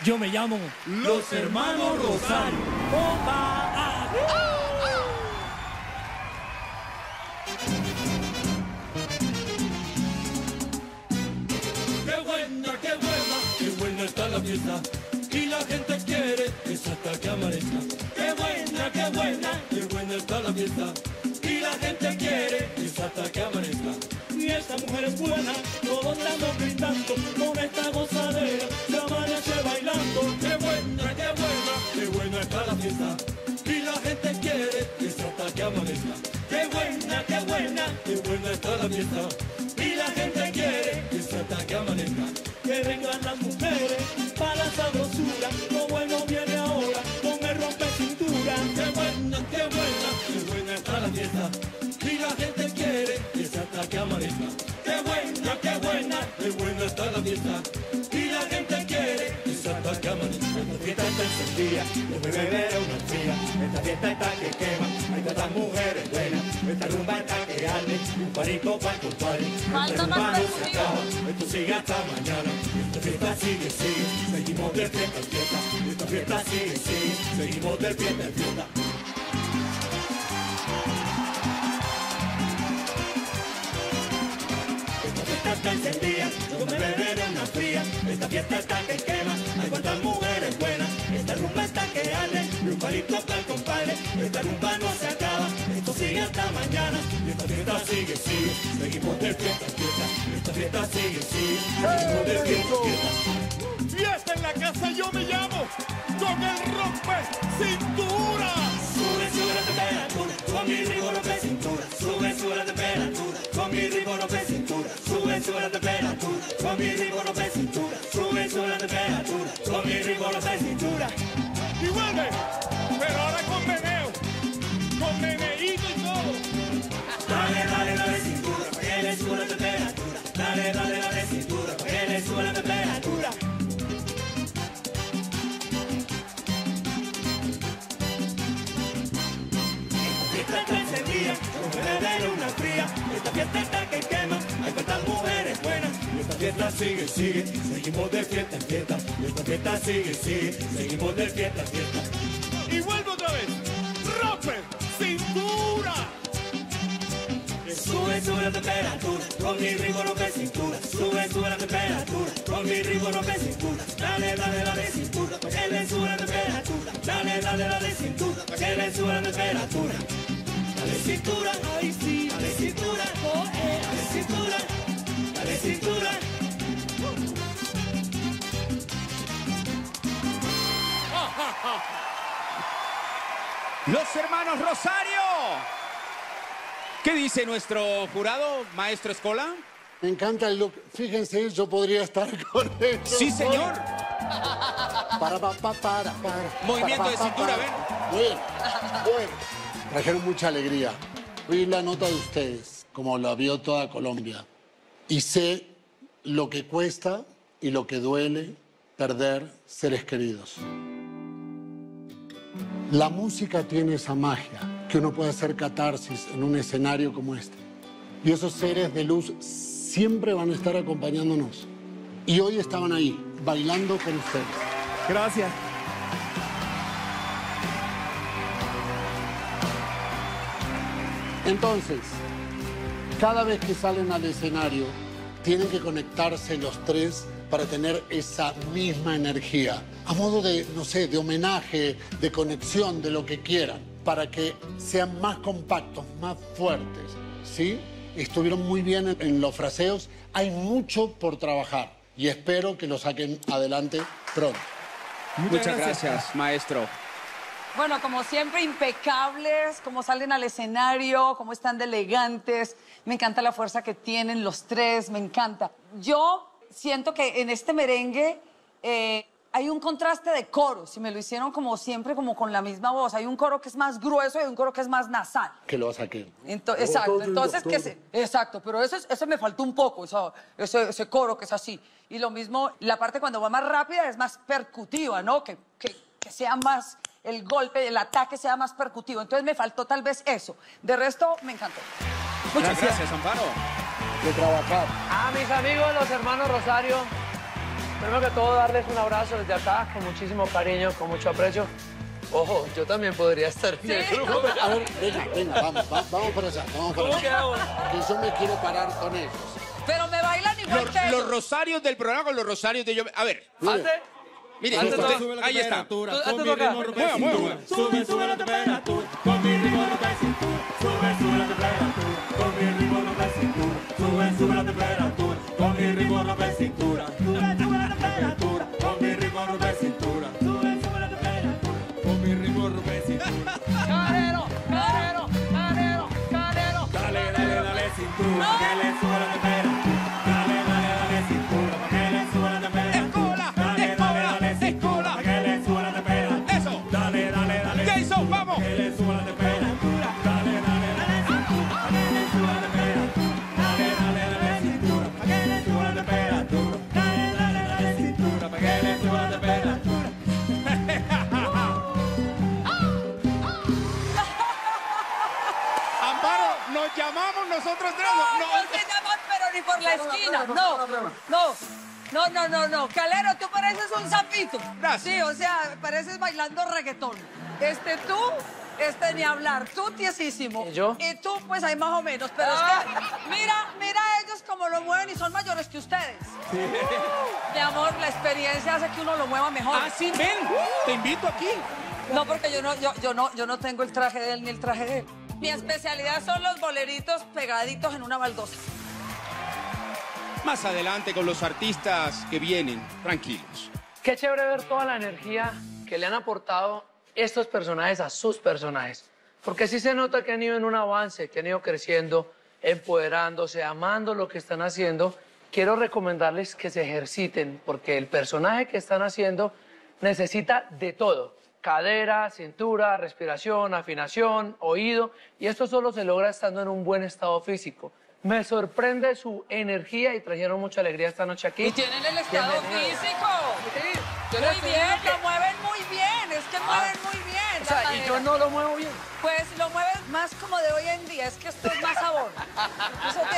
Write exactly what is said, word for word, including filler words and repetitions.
Yo me llamo Los Hermanos Rosario. ¡Opa! ¡Ah! ¡Qué buena, qué buena, qué buena está la fiesta! Y la gente quiere es hasta que amanezca. ¡Qué buena, qué buena, qué buena está la fiesta! Y la gente quiere es hasta que amanezca. Y esta mujer es buena, todos estamos gritando con esta gozadera, se amanece bailando. ¡Qué buena, qué buena, qué buena está la fiesta! Y la gente quiere es hasta que amanezca. ¡Qué buena, qué buena, qué buena está la fiesta! Y la gente quiere es hasta que amanezca. Que vengan las mujeres para la sabrosura, lo bueno viene ahora con el rompe cintura. ¡Qué buena, qué buena, qué buena está la fiesta! Y la gente quiere es hasta que amanezca. ¡Qué buena, qué buena, qué buena está la fiesta! Y la gente quiere es hasta que amanezca. Esta fiesta está encendida, yo me beberé una fría. Esta fiesta está que quema, hay tantas mujeres buenas. Esta rumba está que arde, un parico para el compadre. Esta rumba no se acaba, esto sigue hasta mañana. Esta fiesta sigue, sigue, seguimos de fiesta en fiesta. Esta fiesta sigue, sigue, seguimos de fiesta en fiesta. Está encendida, yo me beberé una fría. Esta fiesta está que quema, hay cuantas mujeres buenas. Esta rumba está que arde, y un palito para el compadre. Esta rumba no se acaba, esto sigue hasta mañana. Y esta fiesta sigue, sigue, seguimos de fiesta en fiesta. Esta fiesta sigue, sigue, seguimos de fiesta en fiesta. Fiesta en la casa yo me llamo con el rompe cintura. Sube, sube la temperatura, con mi ritmo rompe cintura. Sube, sube la temperatura, con mi ritmo rompe cintura. Sube, sube la temperatura, con mi ritmo rompe cintura. Sube, sube la temperatura, con mi ritmo rompe cintura. Y vuelve, pero ahora con meneo, con meneíto y todo. Dale, dale, dale cintura, pa' que le suba la temperatura. Dale, dale, dale cintura, pa' que le suba la temperatura. Esta fiesta está encendida, yo me beberé una fría. Esta fiesta está que quema, hay tantas mujeres buenas. Y esta fiesta sigue, sigue, seguimos de fiesta en fiesta. Y esta fiesta sigue, sigue, seguimos de fiesta en fiesta. Y vuelve otra vez, rompe cintura. Sube, sube la temperatura, con mi ritmo rompe cintura. Sube, sube la temperatura, con mi ritmo rompe cintura. Dale, dale, dale cintura, pa' que le suba la temperatura. Dale, dale, dale cintura, pa' que le suba la temperatura. Dale cintura, ay sí, dale cintura, oh eh, dale cintura, dale cintura. Los Hermanos Rosario. ¿Qué dice nuestro jurado, maestro Escola? Me encanta el look. Fíjense, yo podría estar con ellos. Sí, señor. Para, para, para, para. Movimiento para, de para, cintura, para. ven. Bueno, bueno. Trajeron mucha alegría. Vi la nota de ustedes, como la vio toda Colombia. Y sé lo que cuesta y lo que duele perder seres queridos. La música tiene esa magia, que uno puede hacer catarsis en un escenario como este. Y esos seres de luz siempre van a estar acompañándonos. Y hoy estaban ahí, bailando con ustedes. Gracias. Entonces, cada vez que salen al escenario, tienen que conectarse los tres para tener esa misma energía. A modo de, no sé, de homenaje, de conexión, de lo que quieran, para que sean más compactos, más fuertes, ¿sí? Estuvieron muy bien en, en los fraseos. Hay mucho por trabajar y espero que lo saquen adelante pronto. Muchas, Muchas gracias, gracias, maestro. Bueno, como siempre, impecables, como salen al escenario, como están de elegantes. Me encanta la fuerza que tienen los tres, me encanta. Yo siento que en este merengue eh, hay un contraste de coros y me lo hicieron como siempre, como con la misma voz. Hay un coro que es más grueso y hay un coro que es más nasal. Que lo saquen. Ento exacto, entonces que se, exacto, pero eso, eso me faltó un poco, eso, ese, ese coro que es así. Y lo mismo, la parte cuando va más rápida es más percutiva, ¿no? Que, que, que sea más, el golpe, el ataque sea más percutivo. Entonces me faltó tal vez eso. De resto, me encantó. Muchas gracias, Amparo. De trabajar. A mis amigos, los hermanos Rosario, Primero que todo, darles un abrazo desde acá, con muchísimo cariño, con mucho aprecio. Ojo, yo también podría estar en el grupo. A ver, venga, venga, vamos, va- vamos para allá, vamos para ¿Cómo allá. quedamos? Que yo me quiero parar con ellos. Pero me bailan igual Los, que ellos. los rosarios del programa con los rosarios de yo. A ver, Hazte. mire, Hazte usted- tú. ahí está. Tú- hazte tú acá. Mueva, mueva. Sube, sube la temperatura, con mi ritmo rompe cintura. Sube, sube la temperatura, con mi ritmo rompe cintura. Sube, sube la temperatura, con mi ritmo rompe cintura. Sube, sube la temperatura, con mi ritmo rompe cintura. Sube, sube la temperatura, con mi ritmo rompe cintura. Calero, calero, calero, calero. Dale, dale, dale cintura, que le sube la temperatura. Dale, dale, dale cintura, pa' que le sube la temperatura. Escola, Dale, dale, dale escola, cintura, pa' que le sube la temperatura. Eso. Dale, dale, dale Jason, cintura, vamos. pa' que le sube la temperatura. Dale, dale, dale cintura, pa' que le sube la temperatura. Dale, dale, dale cintura, pa' que le sube la temperatura. Dale, dale, dale cintura, pa' que le sube la temperatura. Amparo, nos llamamos nosotros tres. No, No, no se llaman, pero ni por la esquina. No, no, no, no, no, no. Calero, tú pareces un sapito. Gracias. Sí, o sea, pareces bailando reggaetón. Este, tú, este, ni hablar. Tú, tiesísimo. ¿Y yo? Y tú, pues, ahí más o menos. Pero es que, mira, mira ellos cómo lo mueven y son mayores que ustedes. Mi amor, la experiencia hace que uno lo mueva mejor. Ah, sí, ven. Te invito aquí. No, porque yo no, yo, yo no, yo no tengo el traje de él ni el traje de él. Mi especialidad son los boleritos pegaditos en una baldosa. Más adelante con los artistas que vienen, tranquilos. Qué chévere ver toda la energía que le han aportado estos personajes a sus personajes. Porque sí se nota que han ido en un avance, que han ido creciendo, empoderándose, amando lo que están haciendo. Quiero recomendarles que se ejerciten, porque el personaje que están haciendo necesita de todo. Cadera, cintura, respiración, afinación, oído. Y esto solo se logra estando en un buen estado físico. Me sorprende su energía y trajeron mucha alegría esta noche aquí. Y tienen el estado Bienvenidos. físico. Sí, yo les Muy digo bien, que- lo mueven muy bien. Es que mueven muy bien. O la sea, y cadera. yo no lo muevo bien. Pues lo mueves más como de hoy en día. Es que esto es más sabor. Eso